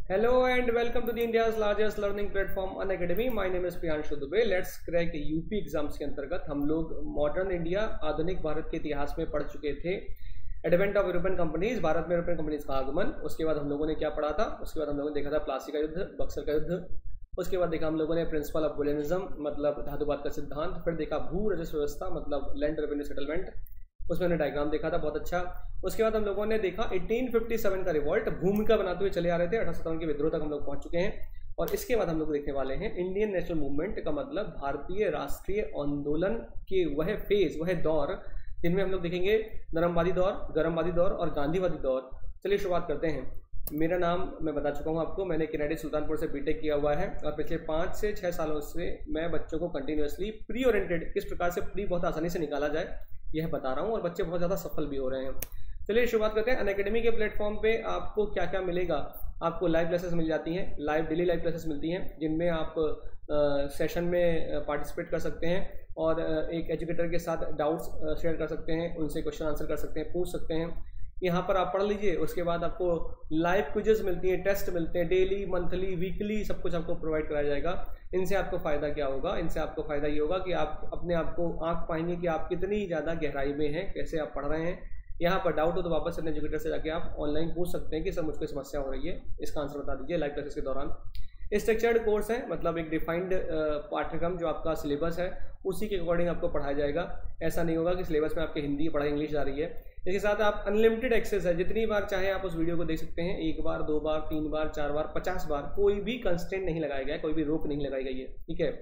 Hello and welcome to the India's largest learning platform Unacademy. My name is Priyanshu Dubey. Let's crack UP exams के अंतर्गत हम लोग modern India आधुनिक भारत के इतिहास में पढ़ चुके थे। Advent of European companies, Bharat में यूरोपियन कंपनीज का आगमन। उसके बाद हम लोगों ने क्या पढ़ा था? उसके बाद हम लोगों ने देखा था प्लासी का युद्ध, बक्सर का युद्ध। उसके बाद देखा हम लोगों ने प्रिंसिपल ऑफ बुलियनिज्म मतलब धातुवाद का सिद्धांत। फिर देखा भू राजस्व व्यवस्था मतलब लैंड रेवेन्यू सेटलमेंट, उसमें हमने डायग्राम देखा था बहुत अच्छा। उसके बाद हम लोगों ने देखा 1857 का रिवॉल्ट, भूमिका बनाते हुए चले आ रहे थे, 1857 के विद्रोह तक हम लोग पहुंच चुके हैं। और इसके बाद हम लोग देखने वाले हैं इंडियन नेशनल मूवमेंट का मतलब भारतीय राष्ट्रीय आंदोलन के वह फेज, वह दौर जिनमें हम लोग देखेंगे नरमवादी दौर, गरमवादी दौर और गांधीवादी दौर। चलिए शुरुआत करते हैं। मेरा नाम मैं बता चुका हूँ आपको, मैंने केनेडी सुल्तानपुर से बीटेक किया हुआ है और पिछले 5 से 6 सालों से मैं बच्चों को कंटिन्यूसली प्री ओरिएंटेड, किस प्रकार से प्री बहुत आसानी से निकाला जाए यह बता रहा हूँ और बच्चे बहुत ज़्यादा सफल भी हो रहे हैं। चलिए शुरुआत करते हैं। अनअकैडमी के प्लेटफॉर्म पे आपको क्या क्या मिलेगा? आपको लाइव क्लासेस मिल जाती हैं, डेली लाइव क्लासेस मिलती हैं जिनमें आप सेशन में पार्टिसिपेट कर सकते हैं और एक एजुकेटर के साथ डाउट्स शेयर कर सकते हैं, उनसे क्वेश्चन आंसर कर सकते हैं, पूछ सकते हैं। यहाँ पर आप पढ़ लीजिए। उसके बाद आपको लाइव क्विजेस मिलती हैं, टेस्ट मिलते हैं, डेली, मंथली, वीकली, सब कुछ आपको प्रोवाइड कराया जाएगा। इनसे आपको फ़ायदा क्या होगा? इनसे आपको फ़ायदा ये होगा कि आप अपने आप को आंक पाएंगे कि आप कितनी ज़्यादा गहराई में हैं, कैसे आप पढ़ रहे हैं। यहाँ पर डाउट हो तो वापस अपने एजुकेटर से जाके आप ऑनलाइन पूछ सकते हैं कि सर मुझको समस्या हो रही है, इसका आंसर बता दीजिए लाइव क्लासेस के दौरान। स्ट्रक्चर्ड कोर्स है मतलब एक डिफाइंड पाठ्यक्रम जो आपका सिलेबस है उसी के अकॉर्डिंग आपको पढ़ाया जाएगा। ऐसा नहीं होगा कि सिलेबस में आपकी हिंदी पढ़ाई इंग्लिश जा रही है। इसके साथ आप अनलिमिटेड एक्सेस है, जितनी बार चाहे आप उस वीडियो को देख सकते हैं, 1 बार, 2 बार, 3 बार, 4 बार, 50 बार, कोई भी कंस्टेंट नहीं लगाया गया है, कोई भी रोक नहीं लगाई गई है। ठीक है,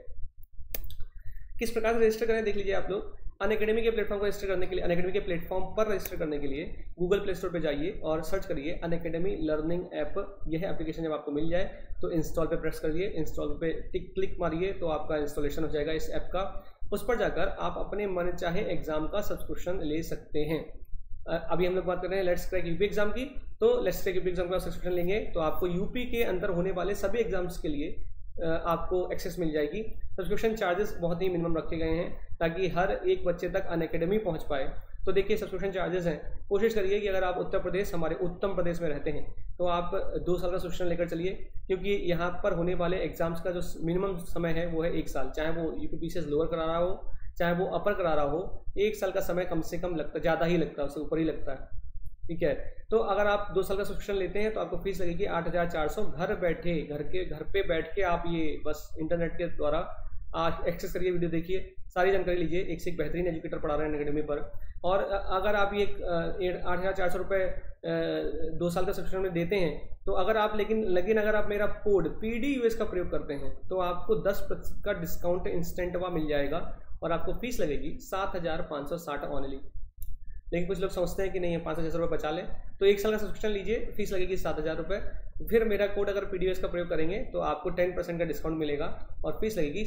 किस प्रकार से रजिस्टर करें देख लीजिए आप लोग। अनअकैडमी के प्लेटफॉर्म को रजिस्टर करने के लिए, अनअकैडमी के प्लेटफॉर्म पर रजिस्टर करने के लिए गूगल प्ले स्टोर पर जाइए और सर्च करिए अनअकैडमी लर्निंग ऐप। यह एप्लीकेशन जब आपको मिल जाए तो इंस्टॉल पे प्रेस करिए, इंस्टॉल पे क्लिक मारिए तो आपका इंस्टॉलेशन हो जाएगा इस ऐप का। उस पर जाकर आप अपने मन चाहे एग्जाम का सब्सक्रिप्शन ले सकते हैं। अभी हम लोग बात कर रहे हैं लेट्स क्रैक यूपी एग्जाम की, तो लेट्स क्रैक यूपी एग्जाम का सब्सक्रिप्शन लेंगे तो आपको यूपी के अंदर होने वाले सभी एग्जाम्स के लिए आपको एक्सेस मिल जाएगी। सब्सक्रिप्शन चार्जेस बहुत ही मिनिमम रखे गए हैं ताकि हर एक बच्चे तक अनअकैडमी पहुंच पाए। तो देखिए सब्सक्रिप्शन चार्जेस हैं, कोशिश करिए कि अगर आप उत्तर प्रदेश, हमारे उत्तम प्रदेश में रहते हैं तो आप 2 साल का सब्सक्रिप्शन लेकर चलिए, क्योंकि यहाँ पर होने वाले एग्जाम्स का जो मिनिमम समय है वो है 1 साल। चाहे वो यूपीपीसीएस लोअर करा रहा हो, चाहे वो अपर करा रहा हो, 1 साल का समय कम से कम लगता, ज़्यादा ही लगता है, उससे ऊपर ही लगता है। ठीक है, तो अगर आप 2 साल का सब्सक्रिप्शन लेते हैं तो आपको फीस लगेगी 8,400। घर बैठे, घर पे बैठ के आप ये बस इंटरनेट के द्वारा एक्सेस करिए, वीडियो देखिए, सारी जानकारी लीजिए। एक से एक बेहतरीन एजुकेटर पढ़ा रहे हैं अनअकैडमी पर। और अगर आप ये 8,400 रुपये 2 साल का सब्सक्रिप्शन में देते हैं तो अगर आप लेकिन अगर आप मेरा कोड PDUS का प्रयोग करते हैं तो आपको 10% का डिस्काउंट इंस्टेंट वहाँ मिल जाएगा और आपको फीस लगेगी 7,560 ऑनली। लेकिन कुछ लोग समझते हैं कि नहीं है 5,000 रुपये बचा लें, तो 1 साल का सब्सक्रिप्शन लीजिए, फीस लगेगी 7,000 रुपये। फिर मेरा कोड अगर PDUS का प्रयोग करेंगे तो आपको 10% का डिस्काउंट मिलेगा और फीस लगेगी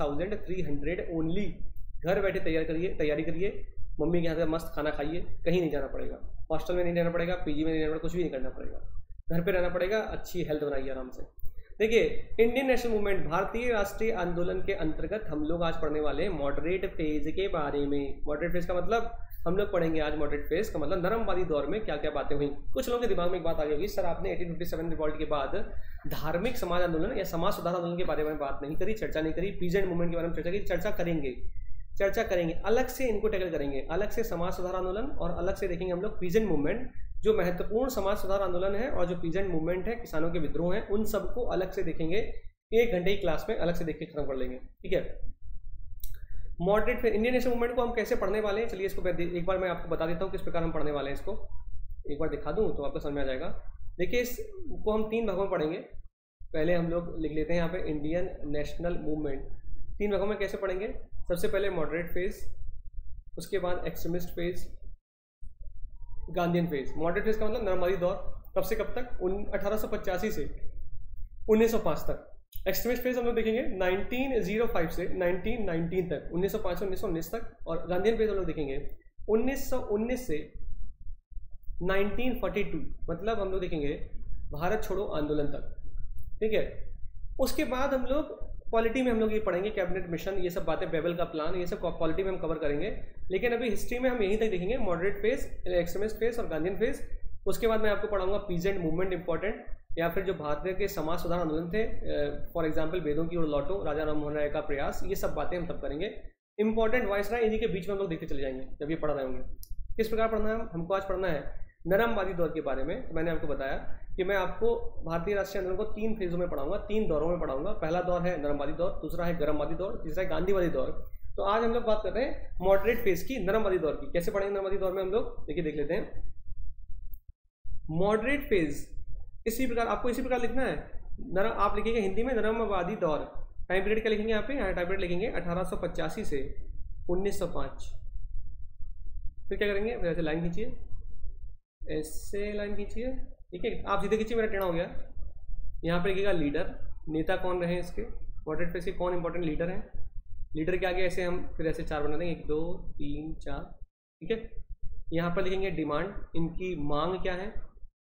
6,300 ओनली। घर बैठे तैयारी करिए, मम्मी के यहाँ से मस्त खाना खाइए, कहीं नहीं जाना पड़ेगा, हॉस्टल में नहीं रहना पड़ेगा, PG में नहीं रहना पड़ेगा, कुछ भी नहीं करना पड़ेगा, घर पर रहना पड़ेगा। अच्छी हेल्थ बनाइए आराम से। देखिए इंडियन नेशनल मूवमेंट, भारतीय राष्ट्रीय आंदोलन के अंतर्गत हम लोग आज पढ़ने वाले हैं मॉडरेट फेज के बारे में। मॉडरेट फेज का मतलब हम लोग पढ़ेंगे आज मॉडरेट फेज का मतलब नरमवादी दौर में क्या क्या बातें हुई। कुछ लोगों के दिमाग में एक बात आ गई होगी, सर आपने 1857 रिवॉल्ट के बाद धार्मिक समाज आंदोलन या समाज सुधार आंदोलन के बारे में बात नहीं करी, चर्चा नहीं करी, पीजेंट मूवमेंट के बारे में चर्चा की। चर्चा करेंगे, अलग से इनको टैकल करेंगे, अलग से समाज सुधार आंदोलन और अलग से देखेंगे हम लोग पीजेंट मूवमेंट, जो महत्वपूर्ण समाज सुधार आंदोलन है और जो पीजेंट मूवमेंट है, किसानों के विद्रोह हैं, उन सबको अलग से देखेंगे। 1 घंटे की क्लास में अलग से देख के खत्म कर लेंगे। ठीक है, मॉडरेट इंडियन नेशनल मूवमेंट को हम कैसे पढ़ने वाले हैं, चलिए इसको एक बार मैं आपको बता देता हूँ किस प्रकार हम पढ़ने वाले हैं। इसको एक बार दिखा दूँ तो आपको समझ में आ जाएगा। देखिए इसको हम 3 भागों में पढ़ेंगे। पहले हम लोग लिख लेते हैं यहाँ पे इंडियन नेशनल मूवमेंट 3 भागों में कैसे पढ़ेंगे। सबसे पहले मॉडरेट फेज, उसके बाद extremist phase, Gandhian phase. Moderate phase का मतलब नरमवादी दौर, कब से कब तक? 1885 से 1905 तक। एक्सट्रीमिस्ट फेज हम लोग देखेंगे 1905 से 1919 तक, 1905 से 1919 तक। और गांधीयन फेज हम लोग देखेंगे 1919 से 1942, मतलब हम लोग देखेंगे भारत छोड़ो आंदोलन तक। ठीक है, उसके बाद हम लोग पॉलिटी में हम लोग ये पढ़ेंगे, कैबिनेट मिशन, ये सब बातें, बेबल का प्लान, ये सब पॉलिटी में हम कवर करेंगे। लेकिन अभी हिस्ट्री में हम यहीं तक देखेंगे, मॉडरेट फेज, एक्सट्रीमिस्ट फेज और गांधीयन फेज। उसके बाद मैं आपको पढ़ाऊंगा पीजेंट मूवमेंट इंपॉर्टेंट, या फिर जो भारतीय के समाज सुधार आंदोलन थे, फॉर एग्जाम्पल वेदों की ओर लौटो, राजा राममोहन राय का प्रयास, ये सब बातें हम तब करेंगे। इंपॉर्टेंट वायसराय इन्हीं के बीच में हम लोग देखते चले जाएंगे जब ये पढ़ रहे होंगे। किस प्रकार पढ़ना है हमको? आज पढ़ना है नरमवादी दौर के बारे में। तो मैंने आपको बताया कि मैं आपको भारतीय राष्ट्रीय आंदोलन को 3 फेजों में पढ़ाऊंगा, 3 दौरों में पढ़ाऊंगा। पहला दौर है नरमवादी दौर, दूसरा है गरमवादी दौर, तीसरा है गांधीवादी दौर। तो आज हम लोग बात कर रहे हैं मॉडरेट फेज की, नरमवादी दौर की। कैसे पढ़ेंगे नरमवादी दौर में हम लोग? देखिए देख लेते हैं। मॉडरेट फेज इसी प्रकार, आपको इसी प्रकार लिखना है। आप लिखेंगे हिंदी में नरमवादी दौर। टाइम पीरियड क्या लिखेंगे यहाँ पे? टाइम पीरियड लिखेंगे 1885 से 1905। फिर क्या करेंगे? फिर ऐसे लाइन खींचिए, ऐसे लाइन खींचिए, ठीक है। आप सीधे खींचिए, मेरा टेढ़ा हो गया। यहाँ पे लिखिएगा लीडर, नेता कौन रहे इसके, मॉडरेट फेज के कौन इंपॉर्टेंट लीडर हैं। लीडर के आगे ऐसे हम फिर ऐसे 4 बना देंगे, 1 2 3 4, ठीक है। यहाँ पर लिखेंगे डिमांड, इनकी मांग क्या है।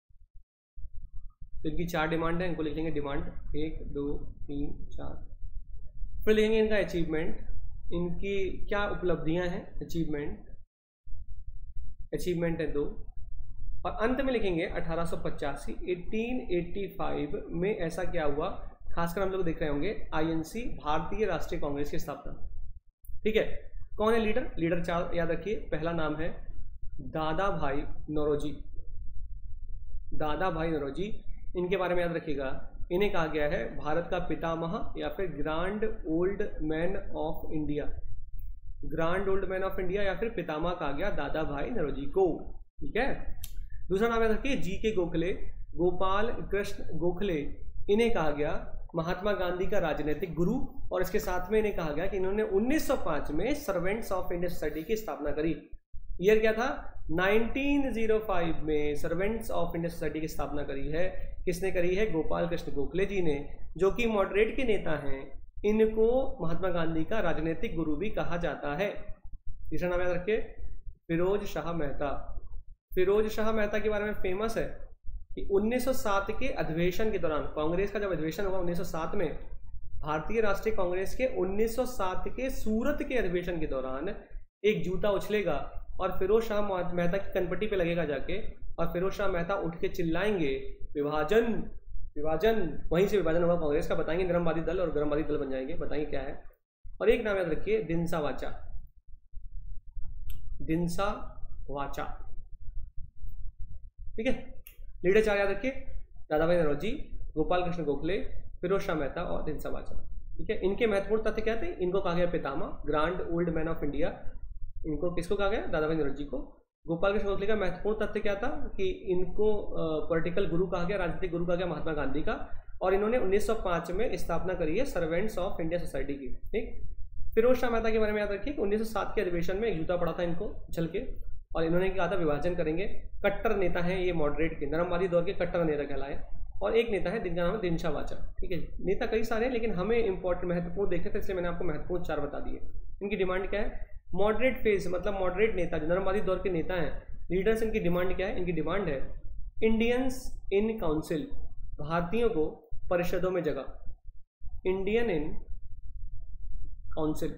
तो इनकी 4 डिमांड है, इनको लिखेंगे डिमांड 1 2 3 4। फिर लिखेंगे इनका अचीवमेंट, इनकी क्या उपलब्धियां हैं, अचीवमेंट है 2। और अंत में लिखेंगे 1885 में ऐसा क्या हुआ। खासकर हम लोग देख रहे होंगे आईएनसी, भारतीय राष्ट्रीय कांग्रेस की स्थापना, ठीक है। कौन है लीडर? लीडर 4 याद रखिए। पहला नाम है दादा भाई नौरोजी, दादा भाई नौरोजी। इनके बारे में याद रखिएगा, इन्हें कहा गया है भारत का पितामह या फिर grand old man of India, grand old man of India या फिर पितामह कहा गया दादा भाई नौरोजी को, ठीक है। दूसरा नाम याद रखिए जी के गोखले, गोपाल कृष्ण गोखले। इन्हें कहा गया महात्मा गांधी का राजनीतिक गुरु, और इसके साथ में इन्हें कहा गया कि इन्होंने 1905 में सर्वेंट्स ऑफ इंडियन सोसाइटी की स्थापना करी। ईयर क्या था? 1905 में सर्वेंट्स ऑफ इंडियन सोसाइटी की स्थापना करी है। किसने करी है? गोपाल कृष्ण गोखले जी ने, जो कि मॉडरेट के नेता हैं। इनको महात्मा गांधी का राजनीतिक गुरु भी कहा जाता है। तीसरा नाम याद रखिए फिरोज शाह मेहता। फिरोज शाह मेहता के बारे में फेमस है कि 1907 के अधिवेशन के दौरान, कांग्रेस का जब अधिवेशन हुआ 1907 में, भारतीय राष्ट्रीय कांग्रेस के 1907 के सूरत के अधिवेशन के दौरान एक जूता उछलेगा और फिरोज शाह मेहता की कनपट्टी पे लगेगा जाके, और फिरोज शाह मेहता उठ के चिल्लाएंगे विभाजन विभाजन। वहीं से विभाजन होगा कांग्रेस का। बताएंगे नरमवादी दल और गरमवादी दल बन जाएंगे, बताएंगे क्या है। और एक नाम याद रखिए दिनसा वाचा, दिनसा वाचा, ठीक है। लीडर 4 याद रखिए दादा भाई नौरोजी, गोपाल कृष्ण गोखले, फिरोज शाह मेहता और दिनसा वाचा, ठीक है। इनके महत्वपूर्ण तथ्य क्या थे? इनको कहा गया पितामह, grand old man of India. इनको किसको कहा गया? दादा भाई नौरोजी को। गोपाल कृष्ण गोखले का महत्वपूर्ण तथ्य क्या था? कि इनको पॉलिटिकल गुरु कहा गया, राजनीतिक गुरु कहा गया महात्मा गांधी का, और इन्होंने 1905 में स्थापना करी है सर्वेंट्स ऑफ इंडिया सोसाइटी की, ठीक। फिरोज शाह मेहता के बारे में याद रखिए कि 1907 के अधिवेशन में एक जूता पड़ा था इनको उछल के, और इन्होंने कहा था विभाजन करेंगे। कट्टर नेता हैं ये, मॉडरेट के नरमवादी दौर के कट्टर नेता कहलाए। और एक नेता है जिनका नाम है दिनसा वाचा, ठीक है। नेता कई सारे हैं, लेकिन हमें इंपॉर्टेंट महत्वपूर्ण देखे थे, इसलिए मैंने आपको महत्वपूर्ण 4 बता दिए। इनकी डिमांड क्या है? मॉडरेट फेज मतलब मॉडरेट नेता, जो नरमवादी दौर के नेता हैं, लीडर्स, इनकी डिमांड क्या है? इनकी डिमांड है इंडियंस इन काउंसिल, भारतीयों को परिषदों में जगह, Indian in council.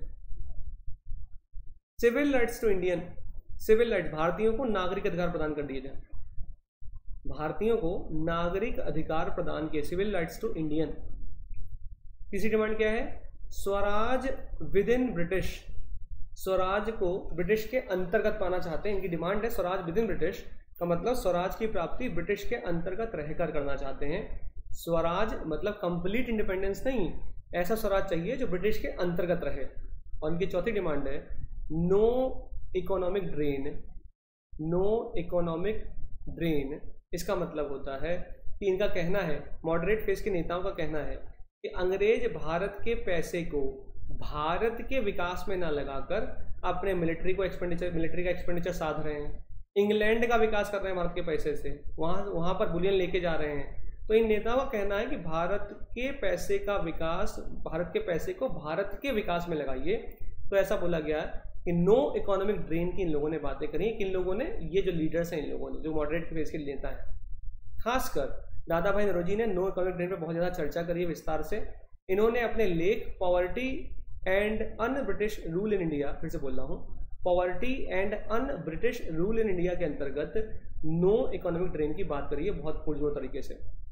Civil rights to Indian, civil rights, भारतीयों को नागरिक अधिकार प्रदान कर दिए जाए, भारतीयों को नागरिक अधिकार प्रदान किए, सिविल राइट्स टू इंडियन। तीसरी डिमांड क्या है? स्वराज विद इन ब्रिटिश, स्वराज को ब्रिटिश के अंतर्गत पाना चाहते हैं। इनकी डिमांड है स्वराज विद इन ब्रिटिश, का मतलब स्वराज की प्राप्ति ब्रिटिश के अंतर्गत रहकर करना चाहते हैं। स्वराज मतलब कंप्लीट इंडिपेंडेंस नहीं, ऐसा स्वराज चाहिए जो ब्रिटिश के अंतर्गत रहे। और इनकी चौथी डिमांड है no economic drain, no economic drain. इसका मतलब होता है कि इनका कहना है, मॉडरेट फेज के नेताओं का कहना है कि अंग्रेज भारत के पैसे को भारत के विकास में ना लगाकर अपने मिलिट्री का एक्सपेंडिचर साध रहे हैं, इंग्लैंड का विकास कर रहे हैं भारत के पैसे से, वहाँ पर बुलियन लेके जा रहे हैं। तो इन नेताओं का कहना है कि भारत के पैसे का विकास, भारत के पैसे को भारत के विकास में लगाइए। तो ऐसा बोला गया कि नो इकोनॉमिक ड्रेन की इन लोगों ने बातें करी। किन लोगों ने? ये जो लीडर्स हैं, इन लोगों ने, जो मॉडरेट फेज के नेता हैं, खासकर दादा भाई नौरोजी ने नो इकोनॉमिक ड्रेन पर बहुत ज़्यादा चर्चा करी है विस्तार से। इन्होंने अपने लेख poverty and un British rule in India, फिर से बोल रहा हूँ, poverty and un British rule in India के अंतर्गत नो इकोनॉमिक ड्रेन की बात करी है बहुत पुरजोर तरीके से।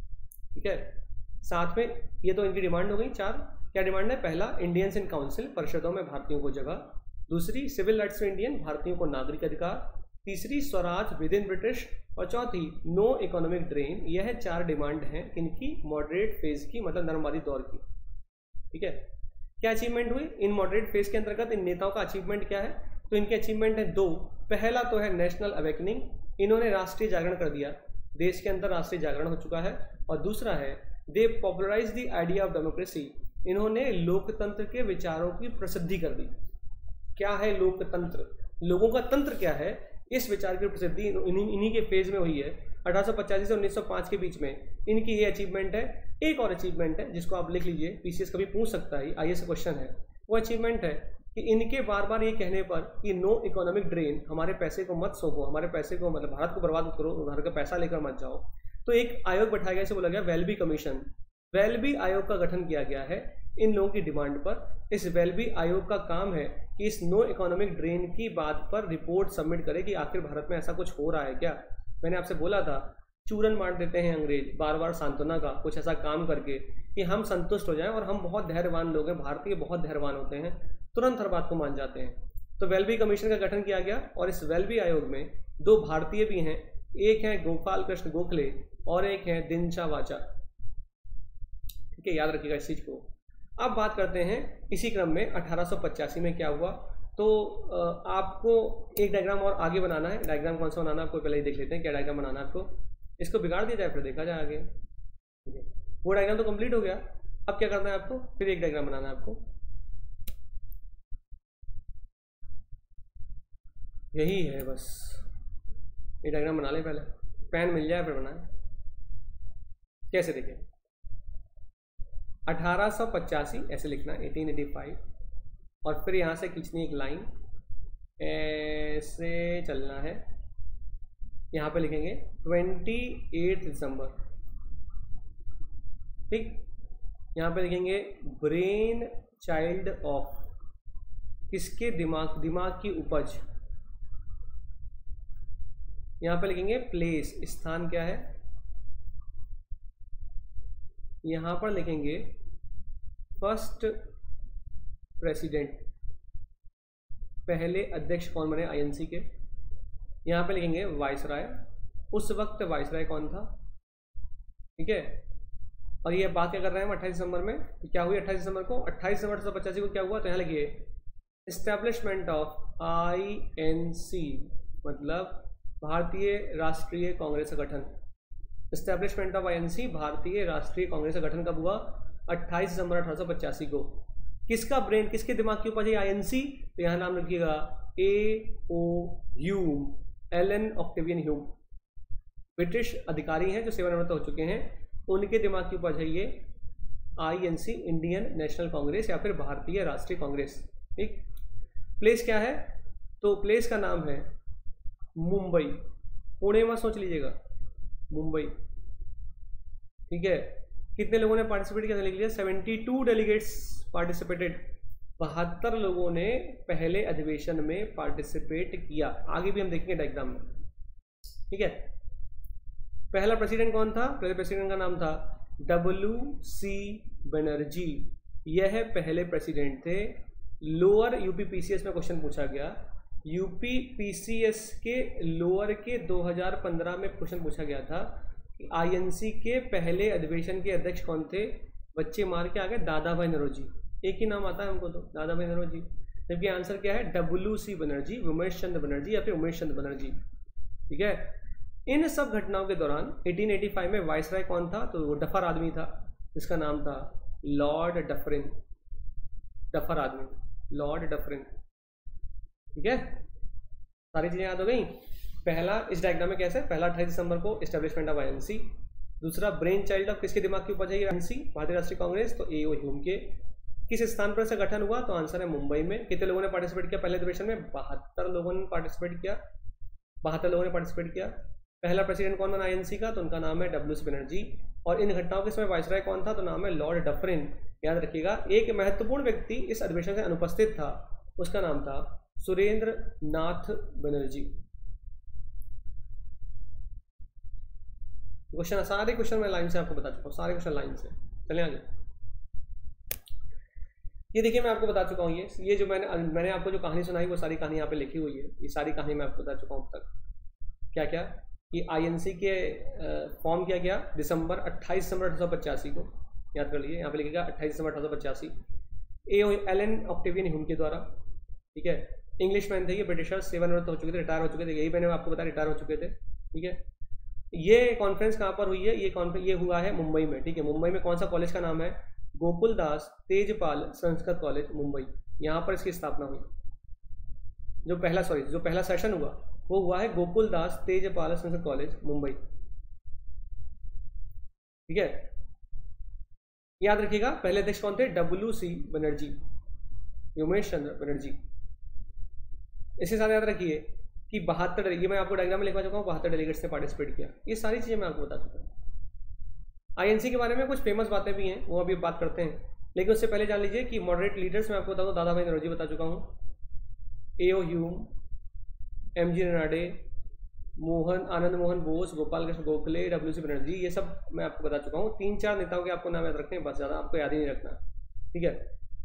ठीक है। साथ में ये तो इनकी डिमांड हो गई 4। क्या डिमांड है? पहला, इंडियंस इन काउंसिल, परिषदों में भारतीयों को जगह। दूसरी, सिविल राइट्स टू इंडियन, भारतीयों को नागरिक अधिकार। तीसरी, स्वराज विद इन ब्रिटिश। और चौथी, नो इकोनॉमिक ड्रेन। यह 4 डिमांड हैं इनकी मॉडरेट फेज की, मतलब नरमवादी दौर की। ठीक है। क्या अचीवमेंट हुई इन मॉडरेट फेज के अंतर्गत? इन नेताओं का अचीवमेंट क्या है? तो इनके अचीवमेंट है 2। पहला तो है नेशनल अवेकनिंग, इन्होंने राष्ट्रीय जागरण कर दिया, देश के अंदर राष्ट्रीय जागरण हो चुका है। और दूसरा है they popularise the idea of democracy, इन्होंने लोकतंत्र के विचारों की प्रसिद्धि कर दी। क्या है लोकतंत्र? लोगों का तंत्र क्या है, इस विचार की प्रसिद्धि इन्हीं के फेज में हुई है 1885 से 1905 के बीच में। इनकी ये अचीवमेंट है। एक और अचीवमेंट है जिसको आप लिख लीजिए, पीसीएस कभी पूछ सकता है, आईएएस क्वेश्चन है। वो अचीवमेंट है कि इनके बार बार ये कहने पर कि नो इकोनॉमिक ड्रेन, हमारे पैसे को मत सोखो, हमारे पैसे को मतलब भारत को बर्बाद करो, भारत का पैसा लेकर मत जाओ। तो एक आयोग बैठाया गया, इसे बोला गया वेलबी कमीशन। वेलबी आयोग का गठन किया गया है इन लोगों की डिमांड पर। इस वेलबी आयोग का काम है कि इस नो इकोनॉमिक ड्रेन की बात पर रिपोर्ट सबमिट करे कि आखिर भारत में ऐसा कुछ हो रहा है क्या। मैंने आपसे बोला था चूरन मार देते हैं अंग्रेज बार बार सांत्वना का, कुछ ऐसा काम करके कि हम संतुष्ट हो जाएं, और हम बहुत धैर्यवान लोग हैं, भारतीय बहुत धैर्यवान होते हैं, तुरंत हर बात को मान जाते हैं। तो वेलबी कमीशन का गठन किया गया, और इस वेलबी आयोग में 2 भारतीय भी हैं, एक है गोपाल कृष्ण गोखले और एक है दिनशा वाचा। ठीक है, याद रखिएगा इस चीज को। अब बात करते हैं इसी क्रम में 1885 में क्या हुआ। तो आपको एक डायग्राम और आगे बनाना है। डायग्राम कौन सा बनाना है आपको पहले ही देख लेते हैं, क्या डायग्राम बनाना है आपको। इसको बिगाड़ दिया जाए फिर देखा जाए आगे। ठीक है, वो डायग्राम तो कंप्लीट हो गया। अब क्या करना है आपको, फिर एक डायग्राम बनाना है आपको। यही है बस, ये डायग्राम बना ले पहले, पेन मिल जाए फिर बनाए। कैसे देखें, 1885 ऐसे लिखना, 1885, और फिर यहाँ से खींचनी एक लाइन, ऐसे चलना है। यहाँ पे लिखेंगे 28 दिसंबर। ठीक, यहाँ पे लिखेंगे ब्रेन चाइल्ड ऑफ, किसके? दिमाग की उपज। यहाँ पे लिखेंगे प्लेस, स्थान क्या है। यहाँ पर लिखेंगे फर्स्ट प्रेसिडेंट, पहले अध्यक्ष कौन बने आईएनसी के। यहाँ पे लिखेंगे वाइसराय, उस वक्त वाइसराय कौन था। ठीक है, और ये बात क्या कर रहे हैं हम 28 दिसंबर में, तो क्या हुई 28 दिसंबर को? 28 दिसंबर 1885 को क्या हुआ, तो यहाँ लिखिए एस्टेब्लिशमेंट ऑफ आईएनसी, मतलब भारतीय राष्ट्रीय कांग्रेस का गठन। एस्टेब्लिशमेंट ऑफ आईएनसी, भारतीय राष्ट्रीय कांग्रेस का गठन कब हुआ? 28 दिसंबर 1885 को। किसका ब्रेन, किसके दिमाग की उपज है आईएनसी? तो यहाँ नाम लिखिएगा A.O. Hume, Allan Octavian Hume. British अधिकारी हैं जो सेवानिवृत्त हो चुके हैं, उनके दिमाग की उपज है ये आईएनसी, इंडियन नेशनल कांग्रेस या फिर भारतीय राष्ट्रीय कांग्रेस। ठीक, प्लेस क्या है? तो प्लेस का नाम है मुंबई, पुणे में सोच लीजिएगा, मुंबई। ठीक है, कितने लोगों ने पार्टिसिपेट किया लिख लिया, 72 डेलीगेट्स पार्टिसिपेटेड, 72 लोगों ने पहले अधिवेशन में पार्टिसिपेट किया। आगे भी हम देखेंगे डायग्राम में। ठीक है, पहला प्रेसिडेंट कौन था? पहले प्रेसिडेंट का नाम था WC बनर्जी, यह पहले प्रेसिडेंट थे। लोअर यूपी पीसीएस में क्वेश्चन पूछा गया, यूपी पीसीएस के लोअर के 2015 में क्वेश्चन पूछा गया था कि आईएनसी के पहले अधिवेशन के अध्यक्ष कौन थे। बच्चे मार के आ गए दादा भाई नौरोजी, एक ही नाम आता है हमको तो, दादा भाई नौरोजी। जबकि आंसर क्या है? WC बनर्जी, उमेश चंद्र बनर्जी या फिर उमेश चंद्र बनर्जी। ठीक है, इन सब घटनाओं के दौरान 1885 में वाइसराय कौन था? तो वो डफर आदमी था, जिसका नाम था लॉर्ड डफरिन। डफर आदमी, लॉर्ड डफरिन। ठीक है, सारी चीजें याद हो गई। पहला इस डायग्राम में कैसे, पहला 28 दिसंबर को एस्टेब्लिशमेंट ऑफ आईएनसी। दूसरा ब्रेन चाइल्ड ऑफ किसके दिमाग की उपज है आईएनसी, भारतीय राष्ट्रीय कांग्रेस, तो A.O. ह्यूम के। किस स्थान पर से गठन हुआ? तो आंसर है मुंबई में। कितने लोगों ने पार्टिसिपेट किया पहले अधिवेशन में? 72 लोगों ने पार्टिसिपेट किया, 72 लोगों ने पार्टिसिपेट किया। पहला प्रेसिडेंट कौन बना आईएनसी का? तो उनका नाम है WC बनर्जी। और इन घटनाओं के समय वाइसराय कौन था? तो नाम है लॉर्ड डफरिन। याद रखिएगा, एक महत्वपूर्ण व्यक्ति इस अधिवेशन से अनुपस्थित था, उसका नाम था सुरेंद्र नाथ बनर्जी। क्वेश्चन, सारे क्वेश्चन मैं लाइन से आपको बता चुका हूँ, सारे क्वेश्चन लाइन से। चलिए आगे। ये देखिए मैं आपको बता चुका हूँ, ये जो मैंने आपको जो कहानी सुनाई वो सारी कहानी यहाँ पे लिखी हुई है। ये सारी कहानी मैं आपको बता चुका हूँ अब तक। क्या क्या कि आईएनसी के फॉर्म किया गया 28 दिसंबर 1885 को, याद कर लिए, यहाँ पे लिखेगा 28 दिसंबर 1885, एलन ऑक्टेवियन ह्यूम के द्वारा। ठीक है, इंग्लिश मैन थे ये, ब्रिटिशर्स, सेवानिवृत्त हो चुके थे, रिटायर हो चुके थे, यही मैंने आपको बताया, रिटायर हो चुके थे। ठीक है, ये कॉन्फ्रेंस कहाँ पर हुई है? ये हुआ है मुंबई में। ठीक है, मुंबई में कौन सा कॉलेज का नाम है? गोकुलदास तेजपाल संस्कृत कॉलेज मुंबई, यहाँ पर इसकी स्थापना हुई। जो पहला सेशन हुआ वो हुआ है गोकुलदास तेजपाल संस्कृत कॉलेज मुंबई। ठीक है, याद रखिएगा पहले अध्यक्ष कौन थे? WC बनर्जी, उमेश चंद्र बनर्जी। इसके साथ याद रखिए कि 72, ये मैं आपको डायग्राम में लिखवा चुका हूँ, 72 डेलीगेट्स ने पार्टिसिपेट किया। ये सारी चीजें मैं आपको बता चुका हूँ। आईएनसी के बारे में कुछ फेमस बातें भी हैं, वो अभी बात करते हैं, लेकिन उससे पहले जान लीजिए कि मॉडरेट लीडर्स मैं आपको बता दूं, दादा भाई नौरोजी बता चुका हूँ, A.O. Hume, M.G. Ranade, Anand Mohan Bose, Gopal Krishna Gokhale, WC Banerjee, ये सब मैं आपको बता चुका हूँ। 3-4 नेताओं के आपको नाम याद रखने हैं, बस, ज़्यादा आपको याद ही नहीं रखना। ठीक है,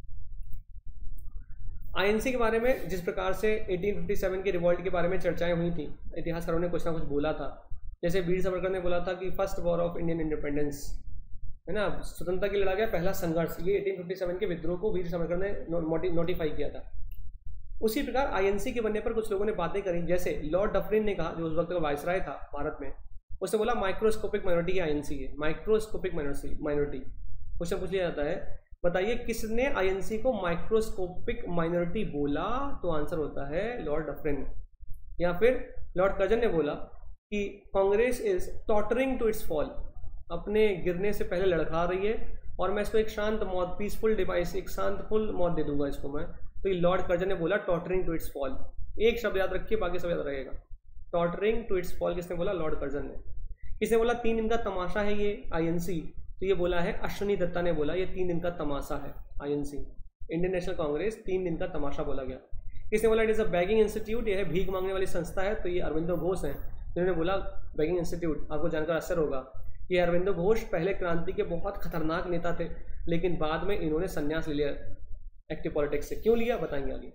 आईएनसी के बारे में जिस प्रकार से 1857 के रिवॉल्ट के बारे में चर्चाएं हुई थी, इतिहासकारों ने कुछ ना कुछ बोला था। जैसे वीर सावरकर ने बोला था कि first war of Indian independence, है ना, स्वतंत्रता के लिए लड़ा गया पहला संघर्ष, ये 1857 के विद्रोह को वीर सावरकर ने नोटिफाई किया था। उसी प्रकार आईएनसी के बनने पर कुछ लोगों ने बातें करी, जैसे लॉर्ड डफरिन ने कहा, जो उस वक्त का वायसराय था भारत में, उसने बोला माइक्रोस्कोपिक माइनॉरिटी आईएनसी है, माइक्रोस्कोपिक माइनॉरिटी। क्वेश्चन पूछ लिया जाता है, बताइए किसने आईएनसी को माइक्रोस्कोपिक माइनॉरिटी बोला? तो आंसर होता है लॉर्ड डफरिन। या फिर लॉर्ड कर्जन ने बोला कि Congress is tottering to its fall, अपने गिरने से पहले लड़खड़ा रही है, और मैं इसको एक शांत मौत, पीसफुल डिवाइस, एक शांतफुल मौत दे दूंगा इसको मैं। तो ये लॉर्ड कर्जन ने बोला टॉटरिंग टू इट्स फॉल। एक शब्द याद रखिए, बाकी सब याद रहेगा। टॉटरिंग टू इट्स फॉल किसने बोला? लॉर्ड कर्जन ने। किसने बोला 3 दिन का तमाशा है ये आईएनसी? तो ये बोला है अश्विनी दत्ता ने बोला, ये 3 दिन का तमाशा है आईएनसी, इंडियन नेशनल कांग्रेस 3 दिन का तमाशा बोला गया। किसने बोला it is a begging institute, ये है भीख मांगने वाली संस्था है? तो ये अरविंदो घोष हैं जिन्होंने बोला बैगिंग इंस्टीट्यूट। आपको जानकर असर होगा, ये अरविंदो घोष पहले क्रांति के बहुत खतरनाक नेता थे, लेकिन बाद में इन्होंने संन्यास ले लिया एक्टिव पॉलिटिक्स से। क्यों लिया बताएंगे आगे।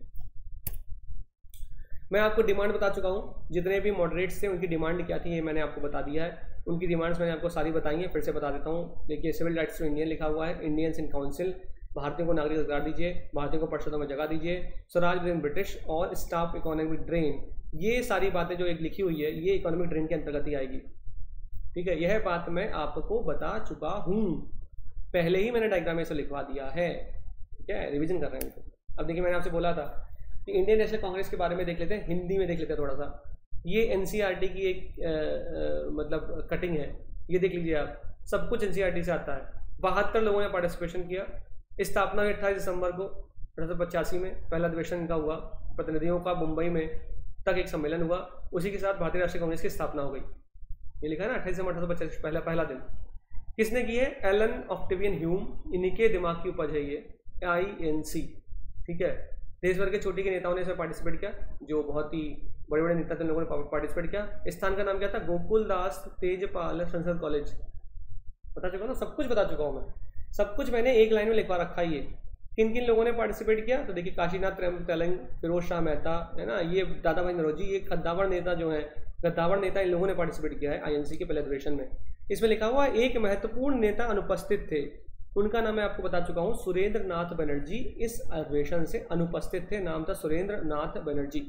मैं आपको डिमांड बता चुका हूँ, जितने भी मॉडरेट्स थे उनकी डिमांड क्या थी ये मैंने आपको बता दिया है। उनकी डिमांड्स मैंने आपको सारी बताई हैं, फिर से बता देता हूँ। देखिए सिविल राइट्स टू इंडियन लिखा हुआ है, इंडियंस इन काउंसिल, भारतीयों को नागरिक अधिकार दीजिए, भारतीयों को परिषदों में जगह दीजिए, स्वराज विद इन ब्रिटिश, और स्टॉप इकोनॉमिक ड्रेन। ये सारी बातें जो एक लिखी हुई है ये इकोनॉमिक ड्रेन के अंतर्गत ही आएगी। ठीक है, यह बात मैं आपको बता चुका हूँ, पहले ही मैंने डायग्राम में से लिखवा दिया है। ठीक है, रिवीजन कर रहे हैं। अब देखिए मैंने आपसे बोला था कि इंडियन नेशनल कांग्रेस के बारे में देख लेते हैं, हिंदी में देख लेते हैं थोड़ा सा। ये एनसीईआरटी की एक मतलब कटिंग है, ये देख लीजिए आप, सब कुछ एनसीईआरटी से आता है। 72 लोगों ने पार्टिसिपेशन किया। स्थापना हुई 28 दिसंबर को 1885 में, पहला अधिवेशन इनका हुआ, प्रतिनिधियों का मुंबई में तक एक सम्मेलन हुआ, उसी के साथ भारतीय राष्ट्रीय कांग्रेस की स्थापना हो गई। ये लिखा है ना 28 दिसंबर 1885 पहला दिन। किसने की है? एलन ऑक्टेवियन ह्यूम, इन्हीं के दिमाग की उपज है ये आईएनसी। ठीक है, देश भर के छोटी के नेताओं ने इसमें पार्टिसिपेट किया, जो बहुत ही बड़े बड़े नेता थे लोगों ने पार्टिसिपेट किया। स्थान का नाम क्या था? गोकुलदास तेजपाल संस्कृत कॉलेज। बता चुका ना, सब कुछ बता चुका हूँ मैं, सब कुछ मैंने एक लाइन में लिखवा रखा है। ये किन किन लोगों ने पार्टिसिपेट किया? तो देखिए काशीनाथ तेलंग, फिरोज शाह मेहता, है ना, ये दादा भाई नौरोजी, ये गद्दावर नेता जो है, गद्दावर नेता, इन लोगों ने पार्टिसिपेट किया है आईएनसी के पहले अधिवेशन में। इसमें लिखा हुआ एक महत्वपूर्ण नेता अनुपस्थित थे, उनका नाम मैं आपको बता चुका हूं, सुरेंद्र नाथ बनर्जी इस अधिवेशन से अनुपस्थित थे, नाम था सुरेंद्र नाथ बनर्जी।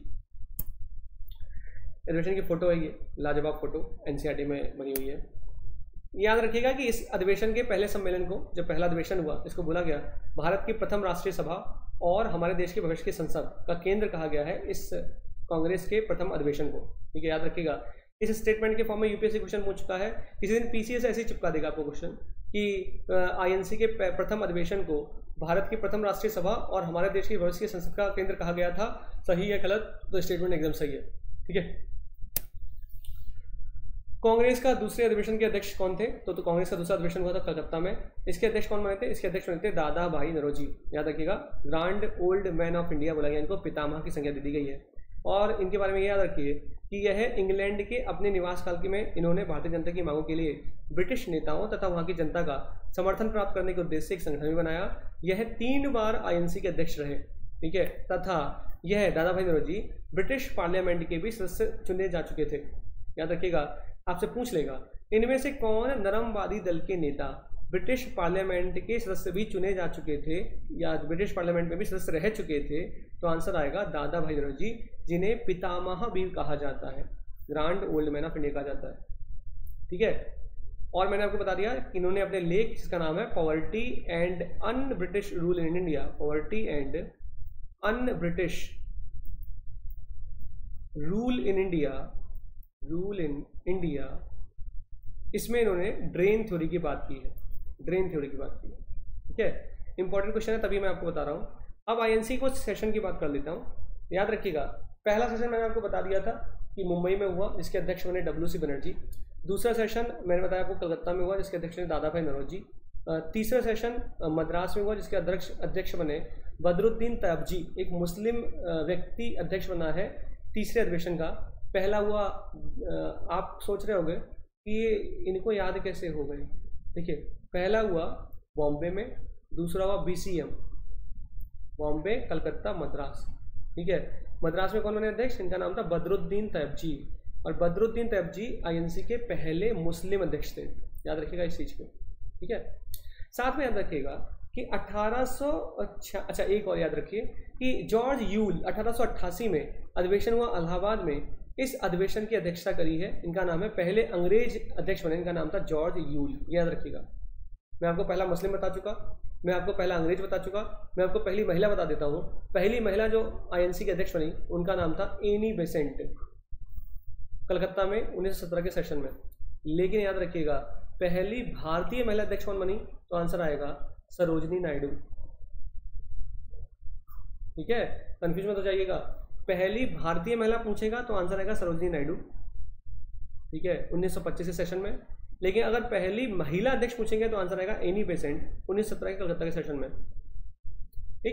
अधिवेशन की फोटो है ये, लाजवाब फोटो, एनसीईआरटी में बनी हुई है। याद रखिएगा कि इस अधिवेशन के पहले सम्मेलन को, जब पहला अधिवेशन हुआ, इसको बोला गया भारत की प्रथम राष्ट्रीय सभा और हमारे देश के भविष्य की संसद का केंद्र कहा गया है इस कांग्रेस के प्रथम अधिवेशन को। ठीक है, याद रखिएगा। इस स्टेटमेंट के फॉर्म में यूपीएससी क्वेश्चन पूछ चुका है, किसी दिन पीसीएस ऐसे ही चिपका देगा आपको क्वेश्चन कि आईएनसी के प्रथम अधिवेशन को भारत की प्रथम राष्ट्रीय सभा और हमारे देश की भविष्य की संसद का केंद्र कहा गया था। सही है गलत? तो स्टेटमेंट एकदम सही है। ठीक है, कांग्रेस का दूसरे अधिवेशन के अध्यक्ष कौन थे? तो कांग्रेस का दूसरा अधिवेशन हुआ था कलकत्ता में। इसके अध्यक्ष कौन बने थे? इसके अध्यक्ष बने थे दादा भाई नौरोजी। याद रखिएगा, grand old man of India बोला गया इनको, पितामह की संज्ञा दे दी गई है। और इनके बारे में याद रखिए कि यह इंग्लैंड के अपने निवास काल के में इन्होंने भारतीय जनता की मांगों के लिए ब्रिटिश नेताओं तथा वहां की जनता का समर्थन प्राप्त करने के उद्देश्य से एक संगठन भी बनाया। यह 3 बार आईएनसी के अध्यक्ष रहे, ठीक है, तथा यह दादा भाई नौरोजी ब्रिटिश पार्लियामेंट के भी सदस्य चुने जा चुके थे। याद रखिएगा, आपसे पूछ लेगा इनमें से कौन नरमवादी दल के नेता ब्रिटिश पार्लियामेंट के सदस्य भी चुने जा चुके थे या ब्रिटिश पार्लियामेंट में भी सदस्य रह चुके थे, तो आंसर आएगा दादा भाई नौरोजी, जिन्हें पितामह भी कहा जाता है, grand old man of India कहा जाता है, ठीक है। और मैंने आपको बता दिया कि इन्होंने अपने लेख जिसका नाम है poverty and un British rule in India, poverty and un British rule in India, इसमें इन्होंने ड्रेन थ्योरी की बात की है, ड्रेन थ्योरी की बात की है, ठीक है। इंपॉर्टेंट क्वेश्चन है तभी मैं आपको बता रहा हूँ। अब आईएनसी को सेशन की बात कर लेता हूँ। याद रखिएगा, पहला सेशन मैंने आपको बता दिया था कि मुंबई में हुआ, जिसके अध्यक्ष बने WC बनर्जी। दूसरा सेशन मैंने बताया आपको कलकत्ता में हुआ, जिसके अध्यक्ष ने दादा भाई नौरोजी। तीसरा सेशन मद्रास में हुआ, जिसके अध्यक्ष बने बदरुद्दीन तैयबजी, एक मुस्लिम व्यक्ति अध्यक्ष बना है तीसरे अधिवेशन का। पहला हुआ, आप सोच रहे होंगे कि इनको याद कैसे हो गए, देखिए, पहला हुआ बॉम्बे में, दूसरा हुआ BCM, बॉम्बे, कलकत्ता, मद्रास, ठीक है। मद्रास में कौन बने अध्यक्ष? इनका नाम था बदरुद्दीन तैयबजी, और बदरुद्दीन तैयबजी आईएनसी के पहले मुस्लिम अध्यक्ष थे। याद रखिएगा इस चीज़ को, ठीक है। साथ में याद रखिएगा कि 1800 अच्छा एक और याद रखिए कि जॉर्ज यूल 1888 में अधिवेशन हुआ इलाहाबाद में, इस अधिवेशन की अध्यक्षता करी है, इनका नाम है, पहले अंग्रेज अध्यक्ष बने, इनका नाम था जॉर्ज यूल। याद रखिएगा, मैं आपको पहला मुस्लिम बता चुका, मैं आपको पहला अंग्रेज बता चुका, मैं आपको पहली महिला बता देता हूँ। पहली महिला जो आईएनसी के अध्यक्ष बनी उनका नाम था एनी बेसेंट, कलकत्ता में 1917 के सेशन में। लेकिन याद रखिएगा, पहली भारतीय महिला अध्यक्ष कौन बनी? तो आंसर आएगा सरोजनी नायडू, ठीक है, कंफ्यूज मत हो जाइएगा। पहली भारतीय महिला पूछेगा तो आंसर आएगा सरोजनी नायडू, ठीक है, 1925 के सेशन में। लेकिन अगर पहली महिला अध्यक्ष पूछेंगे तो आंसर आएगा एनी बेसेंट, 1917 के कलकत्ता के सेशन में, ठीक।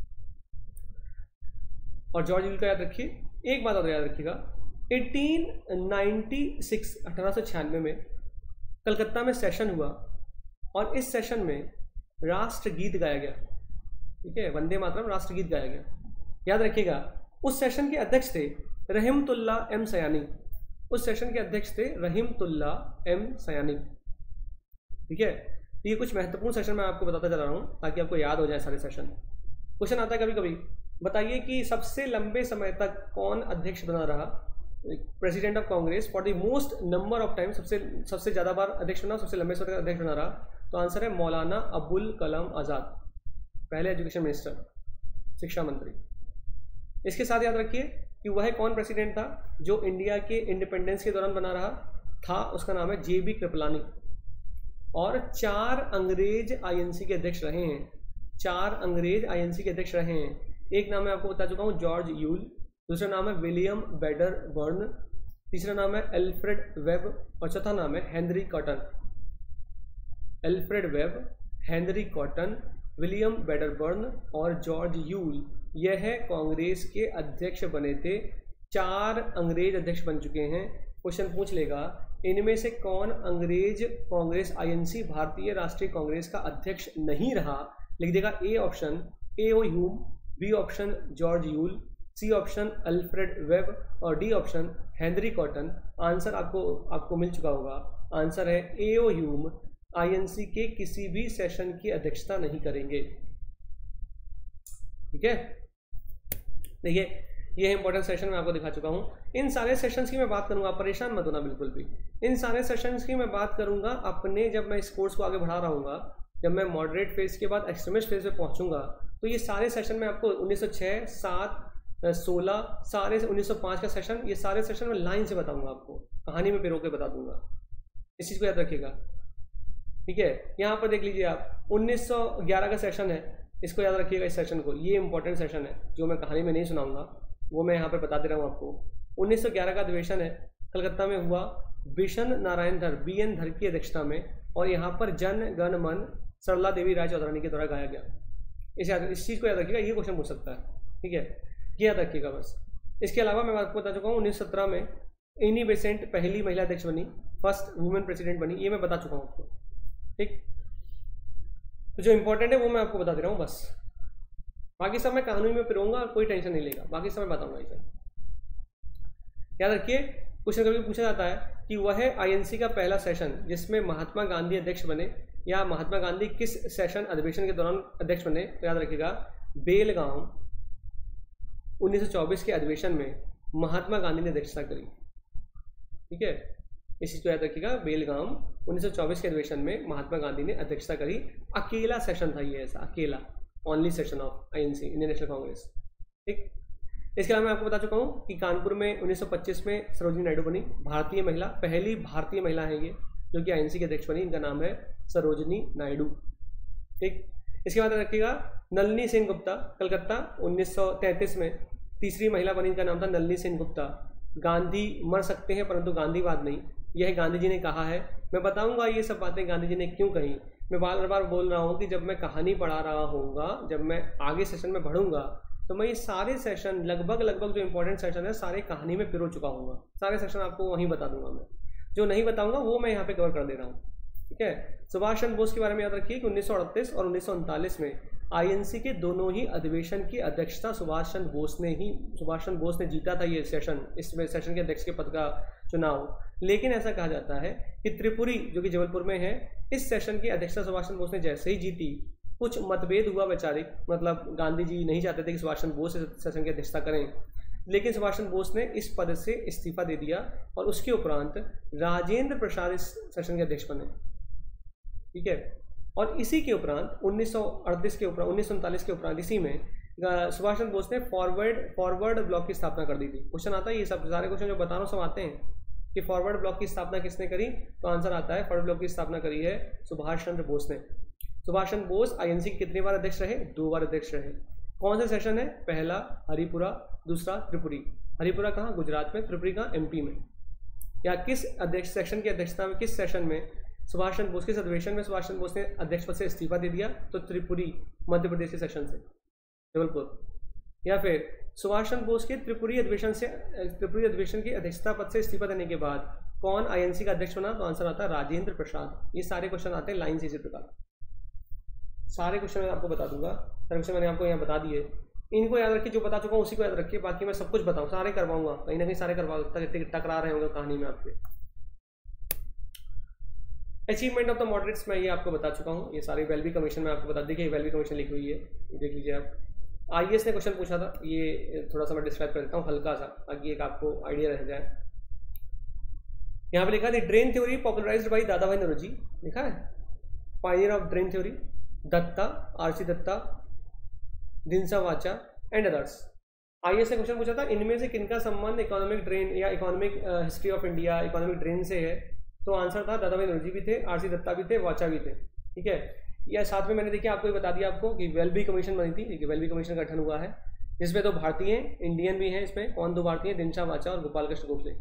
और जॉर्ज यूल का याद रखिए। एक बात और याद रखिएगा, 1896 में कलकत्ता में सेशन हुआ और इस सेशन में राष्ट्रगीत गाया गया, ठीक है, वंदे मातरम राष्ट्रगीत गाया गया। याद रखिएगा, उस सेशन के अध्यक्ष थे रहीमतुल्ला एम सयानी, उस सेशन के अध्यक्ष थे रहीमतुल्ला एम सयानी, ठीक है। ये कुछ महत्वपूर्ण सेशन मैं आपको बताता चला रहा हूँ ताकि आपको याद हो जाए सारे सेशन। क्वेश्चन आता है कभी कभी, बताइए कि सबसे लंबे समय तक कौन अध्यक्ष बना रहा, president of Congress for the most number of time, सबसे ज़्यादा बार अध्यक्ष बना, सबसे लंबे समय तक अध्यक्ष बना रहा, तो आंसर है मौलाना अबुल कलाम आज़ाद, पहले एजुकेशन मिनिस्टर, शिक्षा मंत्री। इसके साथ याद रखिए कि वह कौन प्रेसिडेंट था जो इंडिया के इंडिपेंडेंस के दौरान बना रहा था, उसका नाम है JB कृपलानी। और 4 अंग्रेज आईएनसी के अध्यक्ष रहे हैं, 4 अंग्रेज आईएनसी के अध्यक्ष रहे हैं। एक नाम मैं आपको बता चुका हूँ जॉर्ज यूल, दूसरा नाम है विलियम बेडर बर्न, तीसरा नाम है एल्फ्रेड वेब, और चौथा नाम है Henry Cotton. Alfred Webb, Henry Cotton, William Wedderburn और जॉर्ज यूल, यह कांग्रेस के अध्यक्ष बने थे। 4 अंग्रेज अध्यक्ष बन चुके हैं। क्वेश्चन पूछ लेगा, इनमें से कौन अंग्रेज कांग्रेस आईएनसी भारतीय राष्ट्रीय कांग्रेस का अध्यक्ष नहीं रहा? लिख देगा A option A.O. Hume, B option George Yule, C option Alfred Webb और D option Henry Cotton. Answer आपको मिल चुका होगा। आंसर है A.O. ह्यूम आईएनसी के किसी भी सेशन की अध्यक्षता नहीं करेंगे, ठीक है। देखिए, ये इंपॉर्टेंट सेशन मैं आपको दिखा चुका हूँ। इन सारे सेशंस की मैं बात करूंगा, परेशान मत होना बिल्कुल भी। इन सारे सेशंस की मैं बात करूंगा अपने, जब मैं इस कोर्स को आगे बढ़ा रहा हूँ, जब मैं मॉडरेट फेज के बाद एक्सट्रीमिस्ट फेज पे पहुंचूंगा, तो ये सारे सेशन में आपको 1906, 7, 16, सारे 1905 का सेशन, ये सारे सेशन में लाइन से बताऊंगा, आपको कहानी में पिरो के बता दूंगा। इस चीज़ को याद रखिएगा, ठीक है। यहाँ पर देख लीजिए आप, 1911 का सेशन है, इसको याद रखिएगा इस सेशन को, ये इंपॉर्टेंट सेशन है जो मैं कहानी में नहीं सुनाऊंगा, वो मैं यहाँ पर बता दे रहा हूँ आपको। 1911 का अधिवेशन है, कलकत्ता में हुआ, बिशन नारायण धर, BN धर की अध्यक्षता में, और यहाँ पर जन गण मन सरला देवी राय चौधरानी के द्वारा गाया गया। इस चीज़ को याद रखिएगा, ये क्वेश्चन पूछ सकता है, ठीक है, ये याद रखिएगा बस। इसके अलावा मैं आपको बता चुका हूँ 1917 में एनी बेसेंट पहली महिला अध्यक्ष बनी, फर्स्ट वुमेन प्रेसिडेंट बनी, ये मैं बता चुका हूँ आपको। ठीक, तो जो इंपॉर्टेंट है वो मैं आपको बता दे रहा हूँ बस, बाकी सब मैं कहानी में पिरूंगा, कोई टेंशन नहीं लेगा, बाकी सब मैं बताऊंगा इसे। याद रखिए, क्वेश्चन कभी पूछा जाता है कि वह है आईएनसी का पहला सेशन जिसमें महात्मा गांधी अध्यक्ष बने, या महात्मा गांधी किस सेशन अधिवेशन के दौरान अध्यक्ष बने, तो याद रखिएगा बेलगाम 1924 के अधिवेशन में महात्मा गांधी ने अध्यक्षता करी। ठीक है, इस चीज को याद रखिएगा, बेलगाम 1924 के अधिवेशन में महात्मा गांधी ने अध्यक्षता करी। अकेला सेशन था ये, ऐसा अकेला, only session of INC, Indian National Congress. ठीक, इसके अलावा मैं आपको बता चुका हूँ कि कानपुर में 1925 में सरोजिनी नायडू बनी, भारतीय महिला, पहली भारतीय महिला है ये जो कि आईएनसी के अध्यक्ष बनी, इनका नाम है सरोजिनी नायडू। ठीक, इसके बाद रखिएगा नलिनी सेन गुप्ता, कलकत्ता 1933 में तीसरी महिला बनी, इनका नाम था नलिनी सेन गुप्ता। गांधी मर सकते हैं परंतु गांधीवाद नहीं, यह गांधी जी ने कहा है। मैं बताऊंगा ये सब बातें गांधी जी ने क्यों कही। मैं बार बार बोल रहा हूँ कि जब मैं कहानी पढ़ा रहा होऊंगा, जब मैं आगे सेशन में पढ़ूंगा, तो मैं ये सारे सेशन लगभग जो इंपॉर्टेंट सेशन है सारे कहानी में पिरो चुका हूँगा, सारे सेशन आपको वहीं बता दूंगा। मैं जो नहीं बताऊंगा वो मैं यहाँ पे कवर कर दे रहा हूँ। ठीक है, सुभाष चंद्र बोस के बारे में याद रखिए कि 1938 और 1939 में आईएनसी के दोनों ही अधिवेशन की अध्यक्षता सुभाष चंद्र बोस ने जीता था ये सेशन, इसमें सेशन के अध्यक्ष के पद का चुनाव। लेकिन ऐसा कहा जाता है कि त्रिपुरी जो कि जबलपुर में है, इस सेशन की अध्यक्षता सुभाष चंद्र बोस ने जैसे ही जीती, कुछ मतभेद हुआ वैचारिक, मतलब गांधी जी नहीं चाहते थे कि सुभाष चंद्र बोस इस सेशन की अध्यक्षता करें, लेकिन सुभाष चंद्र बोस ने इस पद से इस्तीफा दे दिया और उसके उपरांत राजेंद्र प्रसाद इस सेशन के अध्यक्ष बने। ठीक है, और इसी के उपरांत 1938 के उपरांत 1939 के उपरांत इसी में सुभाष चंद्र बोस ने फॉरवर्ड ब्लॉक की स्थापना कर दी थी। क्वेश्चन आता है, ये सब सारे क्वेश्चन जो बता रहा हूँ सब आते हैं कि फॉरवर्ड ब्लॉक की स्थापना किसने करी, तो आंसर आता है फॉरवर्ड ब्लॉक की स्थापना करी है सुभाष चंद्र बोस ने। सुभाष चंद्र बोस आईएनसी के कितनी बार अध्यक्ष रहे, 2 बार अध्यक्ष रहे। कौन सा सेशन है, पहला हरिपुरा, दूसरा त्रिपुरी। हरिपुरा कहाँ, गुजरात में, त्रिपुरी कहाँ, एमपी में। या किस अध्यक्ष सेशन की अध्यक्षता में, किस सेशन में सुभाष चंद्र बोस, किस अधिवेशन में सुभाष चंद्र बोस ने अध्यक्ष पद से इस्तीफा दे दिया, तो त्रिपुरी मध्य प्रदेश के सेशन से, जबलपुर। या फिर सुभाष चंद्र बोस के त्रिपुरी अधिवेशन की अध्यक्षता पद से इस्तीफा देने के बाद कौन आईएनसी का अध्यक्ष बना, तो आंसर आता है राजेंद्र प्रसाद। ये सारे क्वेश्चन आते हैं लाइन से इसी प्रकार, सारे क्वेश्चन मैं आपको बता दूंगा, सारे क्वेश्चन मैंने आपको यहाँ बता दिए। इनको याद रखिए, जो बता चुका हूँ उसी को याद रखिए, बाकी मैं सब कुछ बताऊँ, सारे करवाऊंगा, कहीं ना कहीं सारे करवा टकरा रहे होंगे कहानी में आपके। अचीवमेंट ऑफ द मॉडरेट्स मैं ये आपको बता चुका हूँ, ये सारी वेलबी कमीशन में आपको बता, देखिए वेलबी कमीशन लिखी हुई है, देख लीजिए आप। आईएएस ने क्वेश्चन पूछा था, ये थोड़ा सा मैं डिस्क्राइब कर देता हूँ हल्का सा, ताकि एक आपको आइडिया रह जाए। यहाँ पे लिखा है ड्रेन थ्योरी पॉपुलराइज्ड बाय दादा भाई नौरोजी, लिखा है pioneer of drain theory, Dutta, RC Dutta, Dinshaw Wacha and others. IAS ने क्वेश्चन पूछा था इनमें से किनका संबंध इकोनॉमिक ड्रेन या economic history of India, economic drain से है, तो आंसर था दादा भाई नौरोजी भी थे, आरसी दत्ता भी थे, वाचा भी थे। ठीक है, या साथ में मैंने देखिए आपको ये बता दिया आपको कि वेलबी कमीशन बनी थी, वेलबी कमीशन का गठन हुआ है, जिसमें 2 भारतीय इंडियन भी हैं, इसमें कौन 2 भारतीय, दिनशा वाचा और गोपाल कृष्ण गोखले।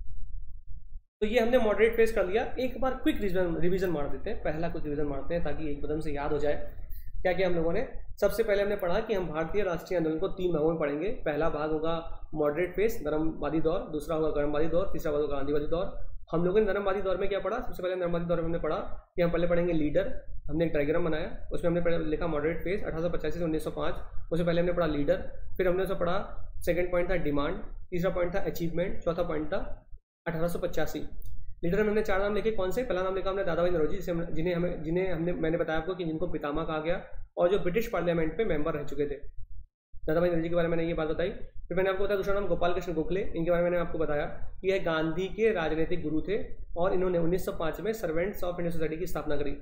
तो ये हमने मॉडरेट फेस कर लिया। एक बार क्विक रिवीजन मार देते हैं, पहला कुछ रिवीजन मारते हैं ताकि एक कदम से याद हो जाए क्या क्या हम लोगों ने। सबसे पहले हमने पढ़ा कि हम भारतीय राष्ट्रीय आंदोलन को 3 भागों में पढ़ेंगे। पहला भाग होगा मॉडरेट फेस, नरमवादी दौर, दूसरा होगा गर्मवादी दौर, तीसरा भाग होगा गांधीवादी दौर। हम लोगों ने नरमवादी दौर में क्या पढ़ा, सबसे पहले नरमवादी दौर में हमने पढ़ा कि हम पहले पढ़ेंगे लीडर, हमने एक डायग्राम बनाया, उसमें हमने पहले लिखा मॉडरेट फेस 1885 से 1905, उससे पहले हमने पढ़ा लीडर, फिर हमने उसमें पढ़ा सेकंड पॉइंट था डिमांड, तीसरा पॉइंट था अचीवमेंट, चौथा पॉइंट था 1885। लीडर में हमने 4 नाम लिखे, कौन से, पहला नाम लिखा हमने दादा भाई नौरोजी, जिन्हें मैंने बताया आपको कि जिनको पितामह कहा गया और जो ब्रिटिश पार्लियामेंट में मेंबर रह चुके थे। दादा भाई नौरोजी के बारे में मैंने ये बात बताई। फिर मैंने आपको बताया दूसरा नाम गोपाल कृष्ण गोखले, इनके बारे में मैंने आपको बताया कि यह गांधी के राजनीतिक गुरु थे और इन्होंने 1905 में सर्वेंट्स ऑफ इंडियन सोसाइटी की स्थापना करी।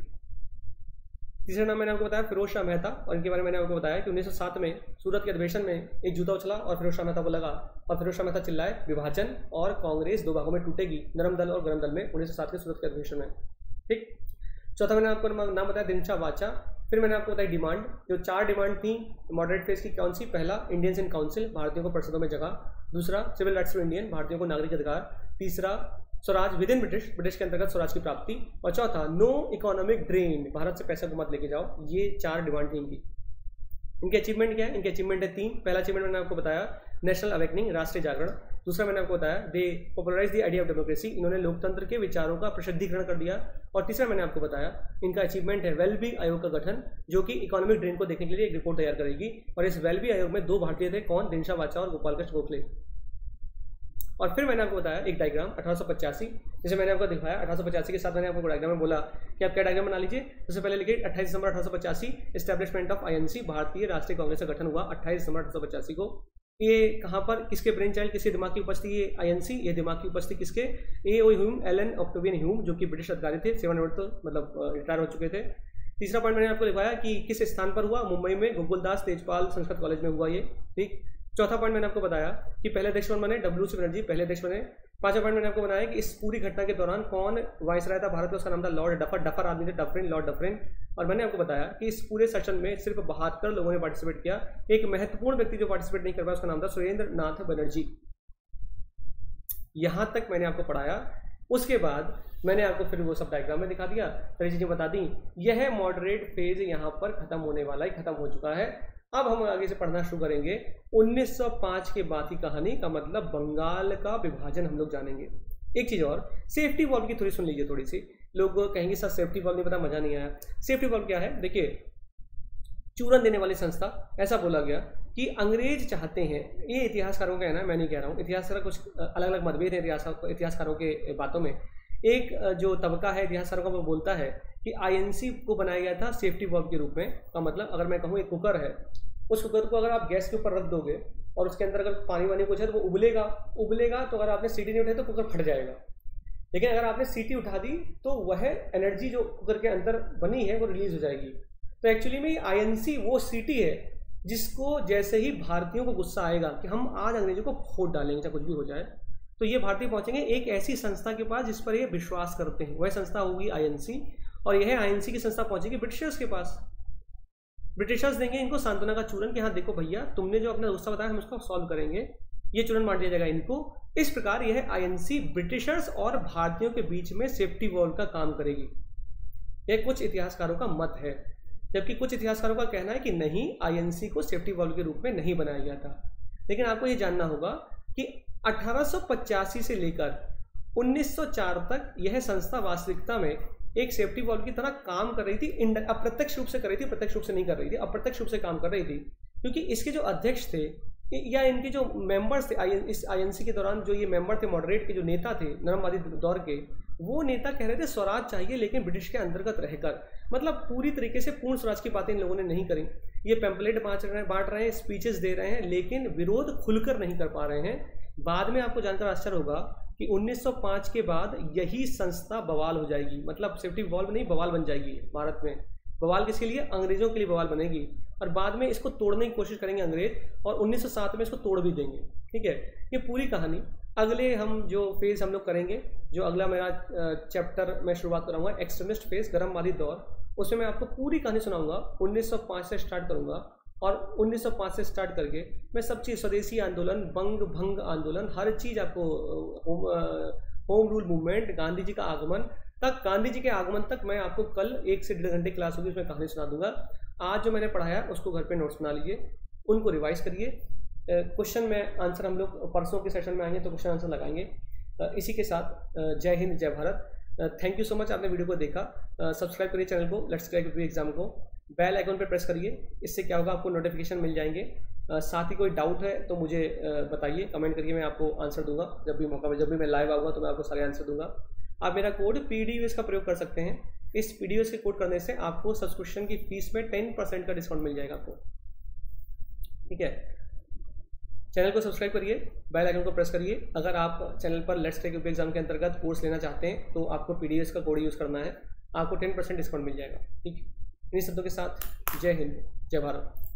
तीसरा नाम मैंने आपको बताया फिरोज शाह मेहता, और इनके बारे में मैंने आपको बताया कि 1907 में सूरत के अधिवेशन में एक जूता उछला और फिरोज शाह मेहता को लगा और फिरोज शाह मेहता चिल्लाए विभाजन और कांग्रेस 2 भागों में टूटेगी, नरम दल और गरम दल में, 1907 के सूरत के अधिवेशन में। ठीक, चौथा मैंने आपको नाम बताया दिनशा वाचा। फिर मैंने आपको बताया डिमांड, जो 4 डिमांड थी मॉडरेट फेस की, कौन सी, पहला इंडियंस इन काउंसिल, भारतीयों को परिषदों में जगह, दूसरा सिविल राइट्स टू इंडियन, भारतीयों को नागरिक अधिकार, तीसरा स्वराज विद इन ब्रिटिश के अंतर्गत स्वराज की प्राप्ति, और चौथा नो इकोनॉमिक ड्रेन, भारत से पैसा को मत लेके जाओ। ये 4 डिमांड थी इनकी। इनके अचीवमेंट क्या है, इनके अचीवमेंट है 3। पहला अचीवमेंट मैंने आपको बताया नेशनल अवेकनिंग, राष्ट्रीय जागरण। दूसरा मैंने आपको बताया they popularise the idea of democracy, इन्होंने लोकतंत्र के विचारों का प्रसिद्धीकरण कर दिया। और तीसरा मैंने आपको बताया इनका अचीवमेंट है वेलबींग आयोग का गठन, जो कि इकोनॉमिक ड्रेन को देखने के लिए एक रिपोर्ट तैयार करेगी। और इस वेलबींग आयोग में 2 भारतीय थे, कौन? दिनशा वाचा और गोपाल कृष्ण गोखले। और फिर मैंने आपको बताया एक डायग्राम 1885, जैसे मैंने आपको दिखाया 1885 के साथ मैंने आपको डायग्राम में बोला कि आप क्या डायग्राम बना लीजिए। सबसे पहले लिखिए 28 दिसंबर 1885 एस्टेब्लिशमेंट ऑफ आईएनसी, भारतीय राष्ट्रीय कांग्रेस का गठन हुआ 28 दिसंबर 1885 को। ये कहाँ पर, किसके ब्रेन चाइल्ड, किसके दिमाग की उपज थी ये आईएनसी? ये दिमाग की उपज थी किसके? A O. Hume, Allan Octavian Hume, जो कि ब्रिटिश अधिकारी थे, सेवानिवृत्त मतलब रिटायर हो चुके थे। तीसरा पॉइंट मैंने आपको दिखाया कि किस स्थान पर हुआ, मुंबई में गोकुलदास तेजपाल संस्कृत कॉलेज में हुआ ये, ठीक। चौथा पॉइंट मैंने आपको बताया कि पहले अध्यक्ष कौन बने, W.C. बनर्जी पहले अध्यक्ष बने। पांचवा पॉइंट मैंने आपको बनाया कि इस पूरी घटना के दौरान कौन वायसराय था भारत का, उसका नाम था लॉर्ड डफर, डफर आदमी थे, डफरिन, लॉर्ड डफरिन। और मैंने आपको बताया कि इस पूरे सेशन में सिर्फ 72 लोगों ने पार्टिसिपेट किया। एक महत्वपूर्ण व्यक्ति जो पार्टिसिपेट नहीं कर पाया उसका नाम था सुरेंद्र नाथ बनर्जी। यहां तक मैंने आपको पढ़ाया। उसके बाद मैंने आपको फिर वो सब डायग्राम में दिखा दिया, सारी चीजें बता दी। यह मॉडरेट फेज यहाँ पर खत्म होने वाला है, खत्म हो चुका है। अब हम आगे से पढ़ना शुरू करेंगे 1905 के बाद की कहानी का, मतलब बंगाल का विभाजन हम लोग जानेंगे। एक चीज और, सेफ्टी वॉल्व की थोड़ी सुन लीजिए थोड़ी सी। लोग कहेंगे सर सेफ्टी वॉल्व नहीं पता, मजा नहीं आया। सेफ्टी वॉल्व क्या है? देखिए, चूरन देने वाली संस्था, ऐसा बोला गया कि अंग्रेज चाहते हैं, ये इतिहासकारों का है ना, मैं नहीं कह रहा हूँ, इतिहासकार कुछ अलग अलग मतभेद है इतिहासकारों के बातों में। एक जो तबका है इतिहासकारों का वो बोलता है कि आईएनसी को बनाया गया था सेफ्टी वॉल्व के रूप में। का मतलब अगर मैं कहूँ एक कुकर है, उस कुकर को अगर आप गैस के ऊपर रख दोगे और उसके अंदर अगर पानी वानी कुछ है तो वो उबलेगा तो अगर आपने सीटी नहीं उठाई तो कुकर फट जाएगा। लेकिन अगर आपने सीटी उठा दी तो वह एनर्जी जो कुकर के अंदर बनी है वो रिलीज हो जाएगी। तो एक्चुअली में आईएनसी वो सीटी है जिसको जैसे ही भारतीयों को गुस्सा आएगा कि हम आज अंग्रेजों को फोड़ डालेंगे चाहे कुछ भी हो जाए, तो ये भारतीय पहुंचेंगे एक ऐसी संस्था के पास जिस पर ये विश्वास करते हैं, वह संस्था होगी आईएनसी। और यह आईएनसी की संस्था पहुंचेगी ब्रिटिशर्स के पास। ब्रिटिशर्स देंगे इनको सांत्वना का चूरन कि हाँ देखो भैया, तुमने जो अपना गुस्सा बताया हम उसको सॉल्व करेंगे, ये चूरन बांट दिया जाएगा इनको। इस प्रकार यह आईएनसी ब्रिटिशर्स और भारतीयों के बीच में सेफ्टी वॉल्व का काम करेगी। यह कुछ इतिहासकारों का मत है, जबकि कुछ इतिहासकारों का कहना है कि नहीं, आईएनसी को सेफ्टी वॉल्व के रूप में नहीं बनाया गया था। लेकिन आपको ये जानना होगा कि 1885 से लेकर 1904 तक यह संस्था वास्तविकता में एक सेफ्टी वॉल्व की तरह काम कर रही थी। अप्रत्यक्ष रूप से कर रही थी, प्रत्यक्ष रूप से नहीं कर रही थी, अप्रत्यक्ष रूप से काम कर रही थी। क्योंकि इसके जो अध्यक्ष थे या इनके जो मेंबर्स थे इस आईएनसी के दौरान, जो ये मेंबर थे मॉडरेट के जो नेता थे नरमवादी दौर के, वो नेता कह रहे थे स्वराज चाहिए लेकिन ब्रिटिश के अंतर्गत रहकर। मतलब पूरी तरीके से पूर्ण स्वराज की बातें इन लोगों ने नहीं करी। ये पैम्पलेट बांट रहे हैं, स्पीचेस दे रहे हैं, लेकिन विरोध खुलकर नहीं कर पा रहे हैं। बाद में आपको जानकर आश्चर्य होगा कि 1905 के बाद यही संस्था बवाल हो जाएगी। मतलब सेफ्टी वॉल्व नहीं, बवाल बन जाएगी भारत में। बवाल किसके लिए? अंग्रेजों के लिए बवाल बनेगी। और बाद में इसको तोड़ने की कोशिश करेंगे अंग्रेज, और 1907 में इसको तोड़ भी देंगे। ठीक है, ये पूरी कहानी अगले हम जो फेज हम लोग करेंगे, जो अगला मेरा चैप्टर मैं शुरुआत कराऊंगा एक्सट्रीमिस्ट फेज, गर्मवादी दौर, उसमें मैं आपको पूरी कहानी सुनाऊंगा। 1905 से स्टार्ट करूंगा और 1905 से स्टार्ट करके मैं सब चीज़, स्वदेशी आंदोलन, बंग भंग आंदोलन, हर चीज़ आपको, home rule movement, Gandhi ji का आगमन तक, गांधी जी के आगमन तक मैं आपको कल 1 से 1.5 घंटे क्लास होगी, उसमें कहानी सुना दूंगा। आज जो मैंने पढ़ाया उसको घर पे नोट्स बना लीजिए, उनको रिवाइज करिए। क्वेश्चन में आंसर हम लोग परसों के सेशन में आएंगे तो क्वेश्चन आंसर लगाएंगे। इसी के साथ जय हिंद, जय Bharat. Thank you so much, आपने वीडियो को देखा। सब्सक्राइब करिए चैनल को, लेट्स क्रैक यूपी एग्जाम को। बेल आइकन पर प्रेस करिए, इससे क्या होगा आपको नोटिफिकेशन मिल जाएंगे। साथ ही कोई डाउट है तो मुझे बताइए, कमेंट करिए, मैं आपको आंसर दूंगा जब भी मौका मिले। जब भी मैं लाइव आऊँगा तो मैं आपको सारे आंसर दूंगा। आप मेरा कोड PDUS का प्रयोग कर सकते हैं। इस PDUS के कोड करने से आपको सब्सक्रिप्शन की फीस में 10% का डिस्काउंट मिल जाएगा आपको। ठीक है, चैनल को सब्सक्राइब करिए, बेल आइकन को प्रेस करिए। अगर आप चैनल पर लेट्स क्रैक यूपी एग्जाम के अंतर्गत कोर्स लेना चाहते हैं तो आपको PDUS का कोड यूज़ करना है, आपको 10% डिस्काउंट मिल जाएगा। ठीक है, इन्हीं शब्दों के साथ जय हिंद, जय भारत।